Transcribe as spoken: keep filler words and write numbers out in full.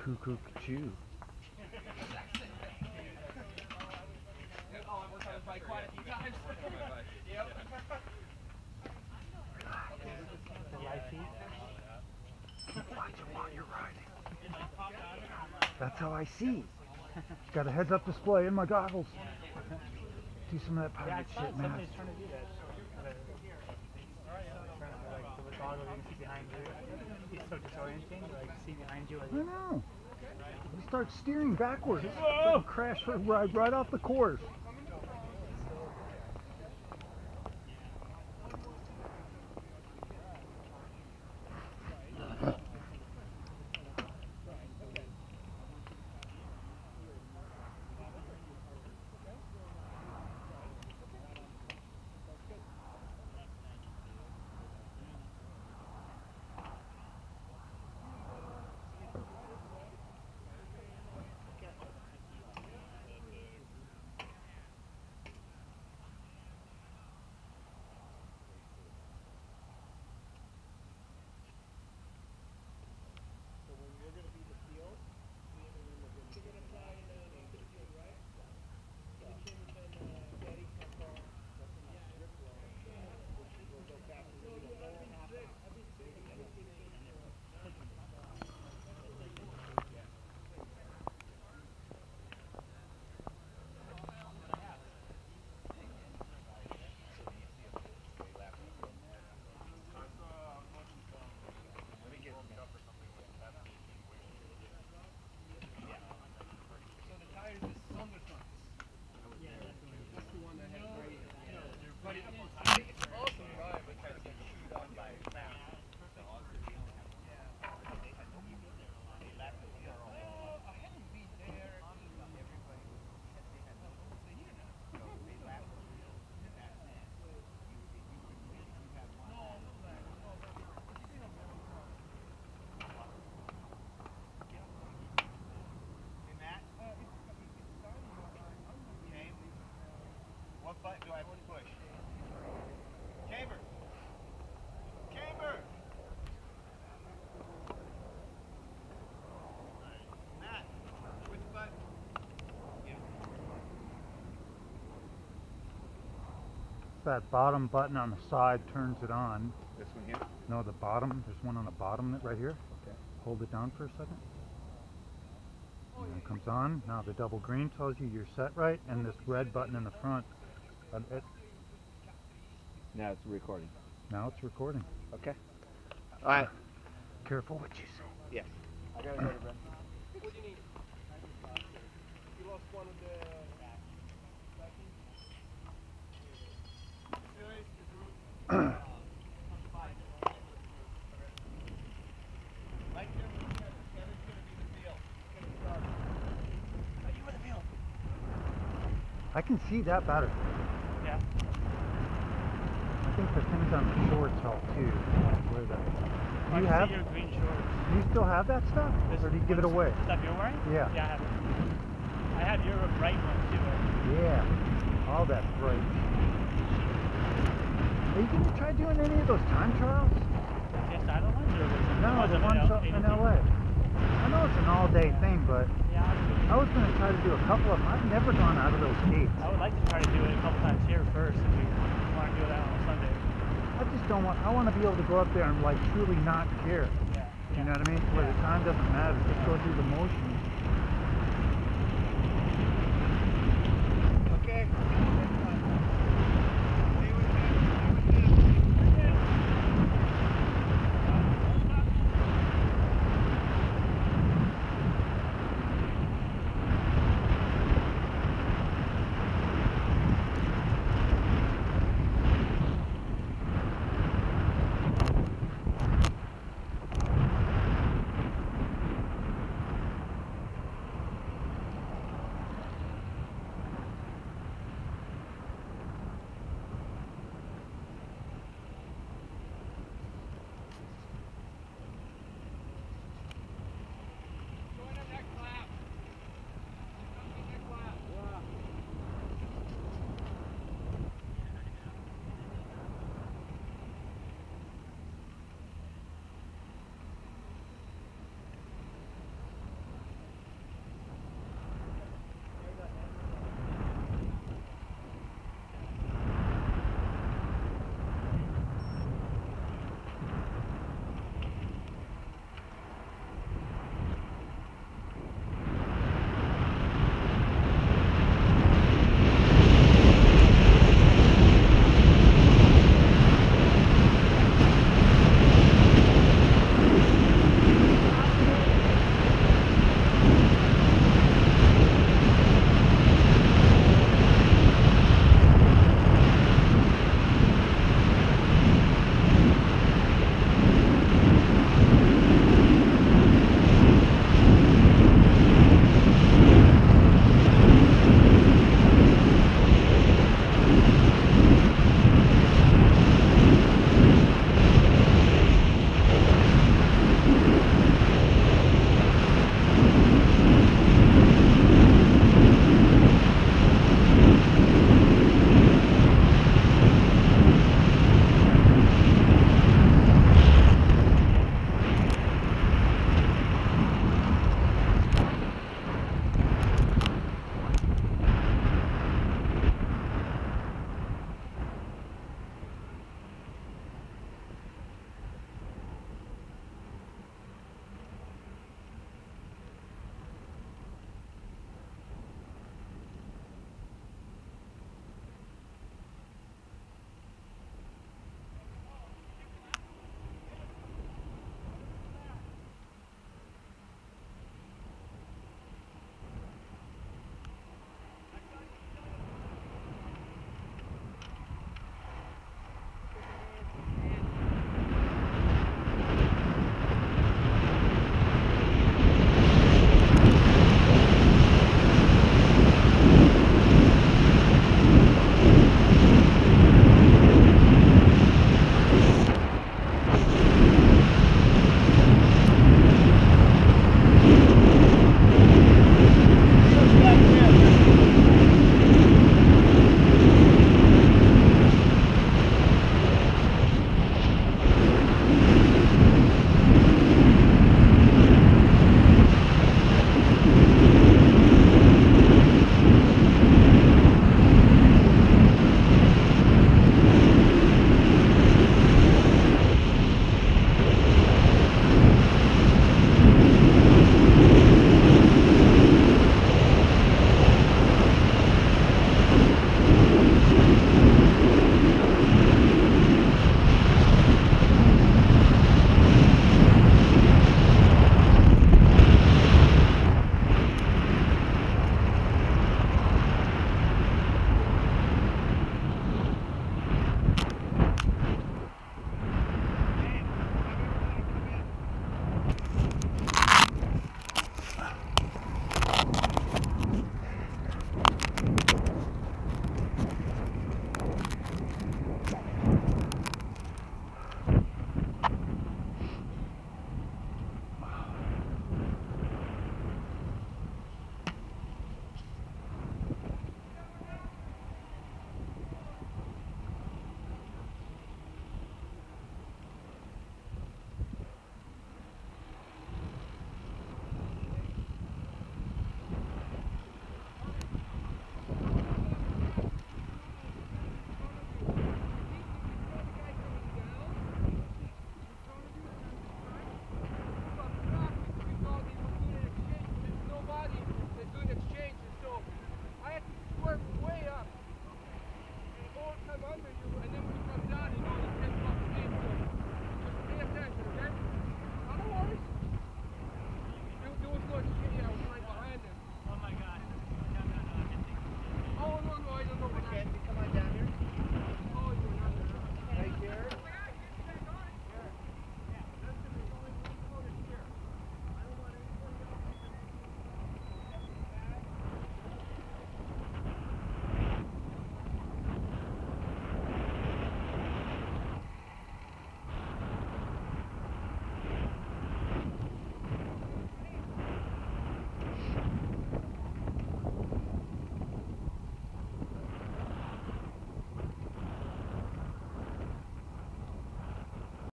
cuckoo chew. Watch it while you're riding. That's how I see. Got a heads-up display in my goggles. Do some of that pirate yeah, shit, man. Somebody's trying to do that. Like, with goggles, you can see behind you. It's so disorienting. Like, see behind you. Like, I know. You start steering backwards. It's like a crash ride right off the course. Do I push? Chamber! Chamber! Matt, which button? Yeah. That bottom button on the side turns it on. This one here? No, the bottom. There's one on the bottom right here. Okay. Hold it down for a second. And it comes on. Now the double green tells you you're set right, and this red button in the front. Uh, it, Now it's recording. now it's recording. Okay. All right. Careful what you say. Yes. I got it later, Brent. What do you need? You lost one of the... I can see that better. yeah. I think the things on the shorts help too. Where the, do I you can have? see your green shorts. Do you still have that stuff, This or do you give it one's- away? Stuff you're wearing? Yeah. Yeah, I have it. I have your bright one too. Yeah. All that bright. Are you gonna try doing any of those time trials? Yes, I don't want to. No, the ones up in L A. I know it's an all-day thing, but Yeah, I was gonna try to do a couple of them. I've never gone out of those gates. I would like to try to do it a couple times here first if we want to do that on Sunday. I just don't want. I want to be able to go up there and like truly not care. Yeah. You know what I mean? Where the time doesn't matter. Just go through the motion.